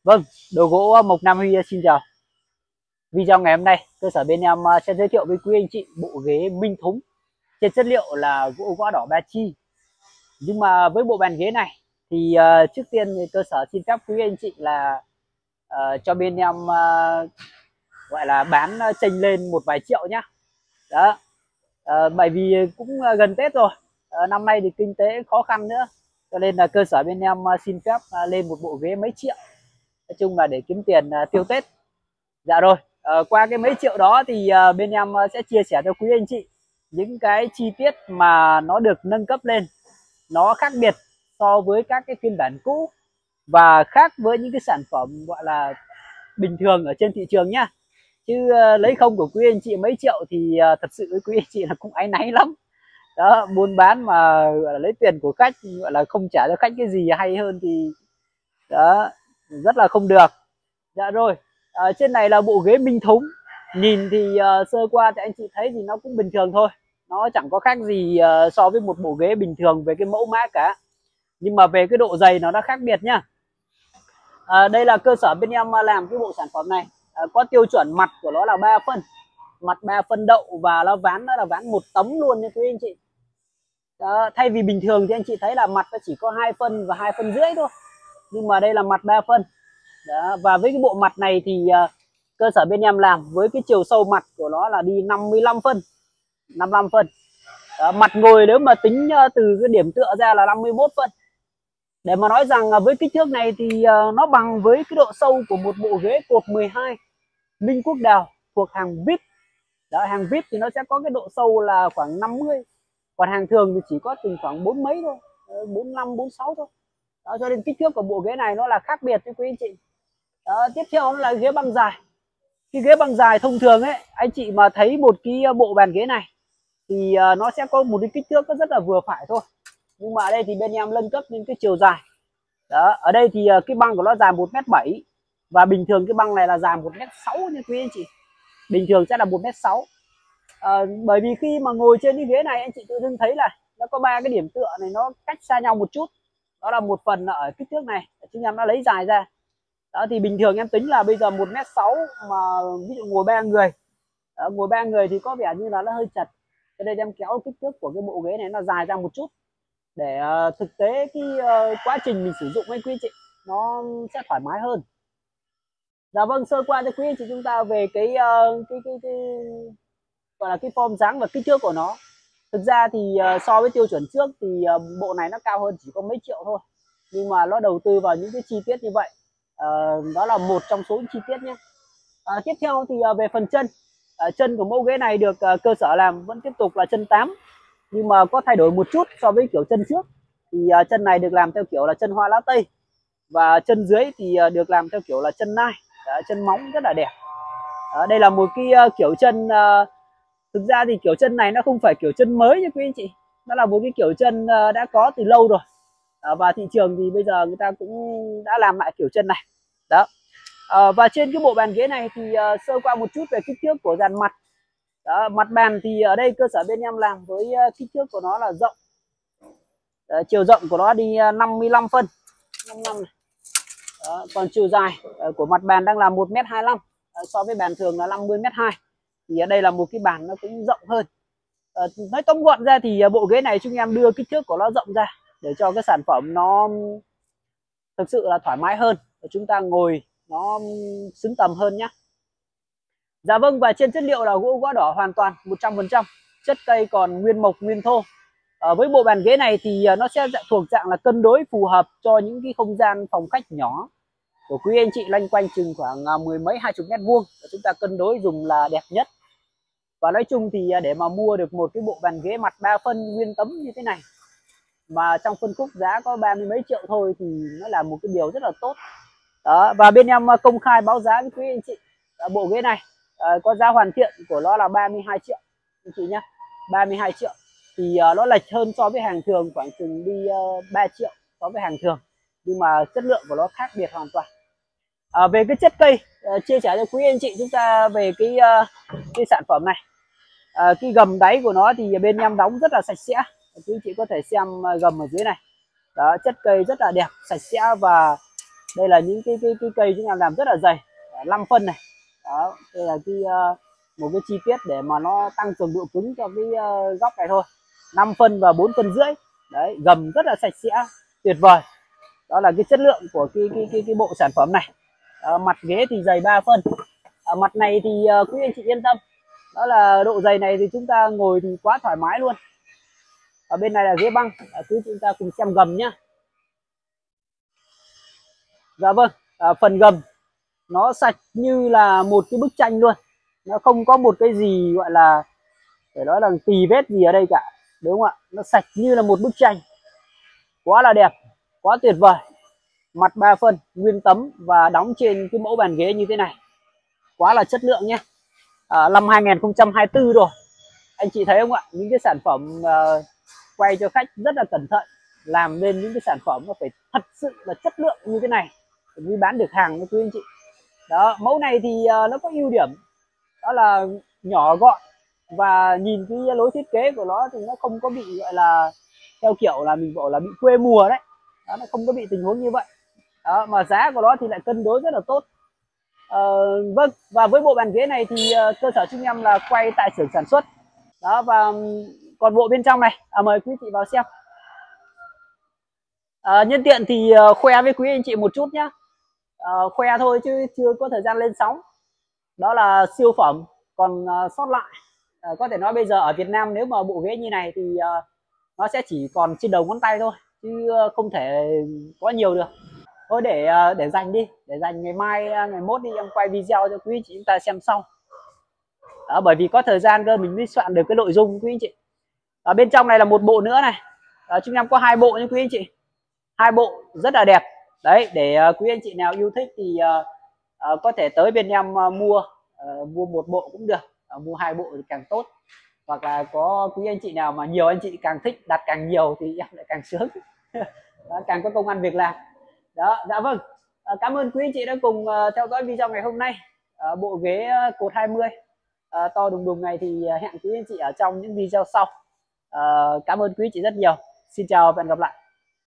Vâng, đồ gỗ Mộc Nam Huy xin chào. Video ngày hôm nay, cơ sở bên em sẽ giới thiệu với quý anh chị bộ ghế Minh Thúng trên chất liệu là gỗ gõ đỏ ba chi. Nhưng mà với bộ bàn ghế này thì trước tiên thì cơ sở xin phép quý anh chị là cho bên em gọi là bán chênh lên một vài triệu nhá. Đó. Bởi vì cũng gần Tết rồi. Năm nay thì kinh tế khó khăn nữa. Cho nên là cơ sở bên em xin phép lên một bộ ghế mấy triệu. Nói chung là để kiếm tiền tiêu Tết. Dạ rồi, qua cái mấy triệu đó thì bên em sẽ chia sẻ cho quý anh chị những cái chi tiết mà nó được nâng cấp lên, nó khác biệt so với các cái phiên bản cũ và khác với những cái sản phẩm gọi là bình thường ở trên thị trường nhá. Chứ lấy không của quý anh chị mấy triệu thì thật sự với quý anh chị là cũng áy náy lắm. Đó, buôn bán mà gọi là lấy tiền của khách, gọi là không trả cho khách cái gì hay hơn thì đó rất là không được. Dạ rồi, trên này là bộ ghế Minh Thúng. Nhìn thì sơ qua thì anh chị thấy thì nó cũng bình thường thôi. Nó chẳng có khác gì so với một bộ ghế bình thường về cái mẫu mã cả. Nhưng mà về cái độ dày nó đã khác biệt nhá. Đây là cơ sở bên em làm cái bộ sản phẩm này. Có tiêu chuẩn mặt của nó là 3 phân. Mặt 3 phân đậu và nó ván đó là ván một tấm luôn nha quý anh chị. Thay vì bình thường thì anh chị thấy là mặt nó chỉ có 2 phân và 2 phân rưỡi thôi. Nhưng mà đây là mặt 3 phân. Đó, và với cái bộ mặt này thì cơ sở bên em làm với cái chiều sâu mặt của nó là đi 55 phân. 55 phân. Đó, mặt ngồi nếu mà tính từ cái điểm tựa ra là 51 phân. Để mà nói rằng với kích thước này thì nó bằng với cái độ sâu của một bộ ghế cột 12 Minh Quốc Đào thuộc hàng VIP. Đó, hàng VIP thì nó sẽ có cái độ sâu là khoảng 50. Còn hàng thường thì chỉ có từng khoảng 4 mấy thôi, 45, 46 thôi. Đó, cho nên kích thước của bộ ghế này nó là khác biệt với quý anh chị. Đó, tiếp theo nó là ghế băng dài. Cái ghế băng dài thông thường ấy, anh chị mà thấy một cái bộ bàn ghế này thì nó sẽ có một cái kích thước rất là vừa phải thôi. Nhưng mà ở đây thì bên em nâng cấp những cái chiều dài. Đó, ở đây thì cái băng của nó dài 1m7 và bình thường cái băng này là dài 1m6 nha quý anh chị. Bình thường sẽ là 1m6. Bởi vì khi mà ngồi trên cái ghế này anh chị tự dưng thấy là nó có 3 cái điểm tựa này nó cách xa nhau một chút. Đó là một phần ở kích thước này, chúng em đã lấy dài ra. Đó thì bình thường em tính là bây giờ 1m6 mà ví dụ ngồi 3 người. Đó, ngồi 3 người thì có vẻ như là nó hơi chật. Cho nên em kéo kích thước của cái bộ ghế này nó dài ra một chút để thực tế cái quá trình mình sử dụng với quý anh chị nó sẽ thoải mái hơn. Dạ vâng, sơ qua cho quý anh chị chúng ta về cái gọi là cái form dáng và kích thước của nó. Thực ra thì so với tiêu chuẩn trước thì bộ này nó cao hơn chỉ có mấy triệu thôi, nhưng mà nó đầu tư vào những cái chi tiết như vậy. Đó là một trong số những chi tiết nhé. Tiếp theo thì về phần chân, chân của mẫu ghế này được cơ sở làm vẫn tiếp tục là chân 8, nhưng mà có thay đổi một chút so với kiểu chân trước. Thì chân này được làm theo kiểu là chân hoa lá tây, và chân dưới thì được làm theo kiểu là chân nai. Chân móng rất là đẹp. Đây là một cái kiểu chân, thực ra thì kiểu chân này nó không phải kiểu chân mới nha quý anh chị, nó là một cái kiểu chân đã có từ lâu rồi. Và thị trường thì bây giờ người ta cũng đã làm lại kiểu chân này. Đó. Và trên cái bộ bàn ghế này thì sơ qua một chút về kích thước của dàn mặt. Đó, mặt bàn thì ở đây cơ sở bên em làm với kích thước của nó là rộng. Chiều rộng của nó đi 55 phân, 55 này. Đó, còn chiều dài của mặt bàn đang là 1m25, so với bàn thường là 50m2. Thì ở đây là một cái bàn nó cũng rộng hơn. Nói tóm gọn ra thì bộ ghế này chúng em đưa kích thước của nó rộng ra để cho cái sản phẩm nó thực sự là thoải mái hơn, và chúng ta ngồi nó xứng tầm hơn nhé. Dạ vâng, và trên chất liệu là gỗ gõ đỏ hoàn toàn 100%, chất cây còn nguyên mộc nguyên thô. Với bộ bàn ghế này thì nó sẽ thuộc dạng là cân đối phù hợp cho những cái không gian phòng khách nhỏ của quý anh chị loanh quanh chừng khoảng 10 mấy 20 mét vuông, chúng ta cân đối dùng là đẹp nhất. Và nói chung thì để mà mua được một cái bộ bàn ghế mặt 3 phân nguyên tấm như thế này mà trong phân khúc giá có 30 mấy triệu thôi thì nó là một cái điều rất là tốt. Đó, và bên em công khai báo giá với quý anh chị bộ ghế này có giá hoàn thiện của nó là 32 triệu anh chị nhé. 32 triệu thì nó lệch hơn so với hàng thường khoảng chừng đi 3 triệu so với hàng thường, nhưng mà chất lượng của nó khác biệt hoàn toàn. Về cái chất cây, chia sẻ cho quý anh chị chúng ta về cái sản phẩm này. Cái gầm đáy của nó thì bên em đóng rất là sạch sẽ, quý anh chị có thể xem gầm ở dưới này. Đó, chất cây rất là đẹp, sạch sẽ và Đây là những cái cây chúng em làm rất là dày, 5 phân này. Đó, đây là một cái chi tiết để mà nó tăng cường độ cứng cho cái góc này thôi. 5 phân và 4 phân rưỡi. Đấy, gầm rất là sạch sẽ, tuyệt vời. Đó là cái chất lượng của cái bộ sản phẩm này. Mặt ghế thì dày 3 phân. Mặt này thì quý anh chị yên tâm, đó là độ dày này thì chúng ta ngồi thì quá thoải mái luôn. Ở bên này là ghế băng, quý chúng ta cùng xem gầm nhá. Dạ vâng, phần gầm nó sạch như là một cái bức tranh luôn, nó không có một cái gì gọi là phải nói là tì vết gì ở đây cả, đúng không ạ? Nó sạch như là một bức tranh, quá là đẹp, quá tuyệt vời. Mặt 3 phân nguyên tấm và đóng trên cái mẫu bàn ghế như thế này, quá là chất lượng nhé. Năm 2024 rồi, anh chị thấy không ạ? Những cái sản phẩm quay cho khách rất là cẩn thận, làm nên những cái sản phẩm nó phải thật sự là chất lượng như thế này mới bán được hàng với quý anh chị. Đó, mẫu này thì nó có ưu điểm đó là nhỏ gọn, và nhìn cái lối thiết kế của nó thì nó không có bị gọi là theo kiểu là mình gọi là bị quê mùa đấy. Đó, nó không có bị tình huống như vậy. Đó, mà giá của nó thì lại cân đối rất là tốt. Vâng, và với bộ bàn ghế này thì cơ sở chúng em là quay tại xưởng sản xuất. Đó, và còn bộ bên trong này, mời quý chị vào xem. Nhân tiện thì khoe với quý anh chị một chút nhé. Khoe thôi chứ chưa có thời gian lên sóng. Đó là siêu phẩm còn sót lại. Có thể nói bây giờ ở Việt Nam nếu mà bộ ghế như này thì nó sẽ chỉ còn trên đầu ngón tay thôi, chứ không thể có nhiều được. Thôi để dành đi, để dành ngày mai ngày mốt đi em quay video cho quý anh chị chúng ta xem sau. Đó, bởi vì có thời gian cơ mình mới soạn được cái nội dung quý anh chị. Ở bên trong này là một bộ nữa này. Chúng em có 2 bộ nha quý anh chị, 2 bộ rất là đẹp. Đấy, để quý anh chị nào yêu thích thì có thể tới bên em mua một bộ cũng được, mua 2 bộ thì càng tốt. Hoặc là có quý anh chị nào mà nhiều anh chị càng thích đặt càng nhiều thì em lại càng sướng. Đó, càng có công ăn việc làm. Đó, dạ vâng. Cảm ơn quý anh chị đã cùng theo dõi video ngày hôm nay. Bộ ghế cột 20 to đùng đùng này thì hẹn quý anh chị ở trong những video sau. Cảm ơn quý anh chị rất nhiều. Xin chào và hẹn gặp lại.